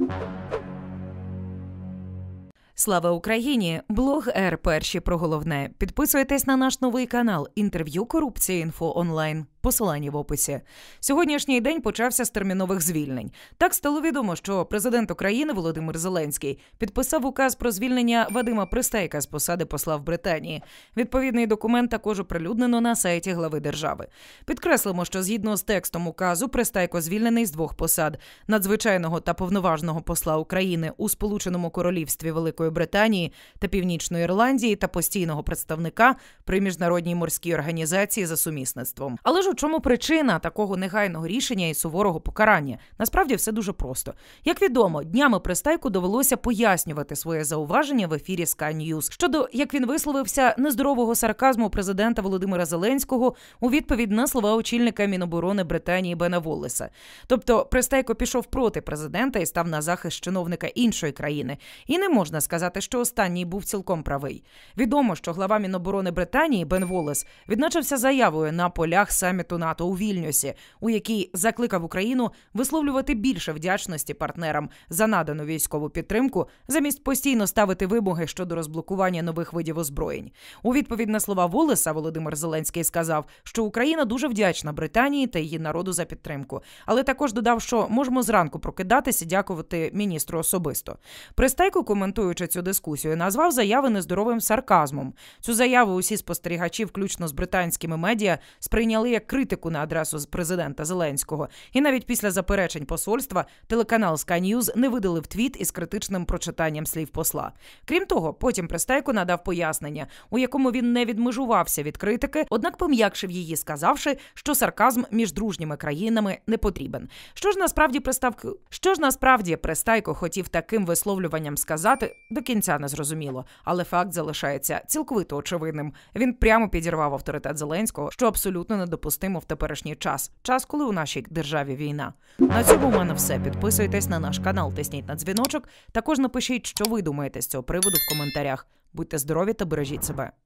Слава Україні! Блог Р. Перші про головне. Підписуйтесь на наш новий канал «Інтерв'ю. Корупція. Інфо. Онлайн». Посилання в описі. Сьогоднішній день почався з термінових звільнень. Так стало відомо, що президент України Володимир Зеленський підписав указ про звільнення Вадима Пристайка з посади посла в Британії. Відповідний документ також оприлюднено на сайті глави держави. Підкреслимо, що згідно з текстом указу Пристайко звільнений з двох посад – надзвичайного та повноважного посла України у Сполученому Королівстві Великої Британії та Північної Ірландії та постійного представника при Міжнародній морській організації за сумісництвом. Але ж у чому причина такого негайного рішення і суворого покарання? Насправді все дуже просто. Як відомо, днями Пристайку довелося пояснювати своє зауваження в ефірі Sky News щодо, як він висловився, нездорового сарказму президента Володимира Зеленського у відповідь на слова очільника Міноборони Британії Бена Воллеса. Тобто Пристайко пішов проти президента і став на захист чиновника іншої країни. І не можна сказати, що останній був цілком правий. Відомо, що глава Міноборони Британії Бен Воллес відзначився заявою на полях саміту НАТО у Вільнюсі, у якій закликав Україну висловлювати більше вдячності партнерам за надану військову підтримку, замість постійно ставити вимоги щодо розблокування нових видів озброєнь. У відповідь на слова Воллеса Володимир Зеленський сказав, що Україна дуже вдячна Британії та її народу за підтримку. Але також додав, що можемо зранку прокидатися і дякувати міністру особисто. Пристайко, коментуючи цю дискусію, назвав заяви нездоровим сарказмом. Цю заяву усі спостерігачі, включно з британськими медіа, сприйняли як критику на адресу президента Зеленського. І навіть після заперечень посольства телеканал Sky News не видалив твіт із критичним прочитанням слів посла. Крім того, потім Пристайко надав пояснення, у якому він не відмежувався від критики, однак пом'якшив її, сказавши, що сарказм між дружніми країнами не потрібен. Що ж насправді Пристайко хотів таким висловлюванням сказати, до кінця не зрозуміло. Але факт залишається цілковито очевидним. Він прямо підірвав авторитет Зеленського, що абсолютно недопустимо в теперішній час. Час, коли у нашій державі війна. На цьому у мене все. Підписуйтесь на наш канал, тисніть на дзвіночок. Також напишіть, що ви думаєте з цього приводу в коментарях. Будьте здорові та бережіть себе.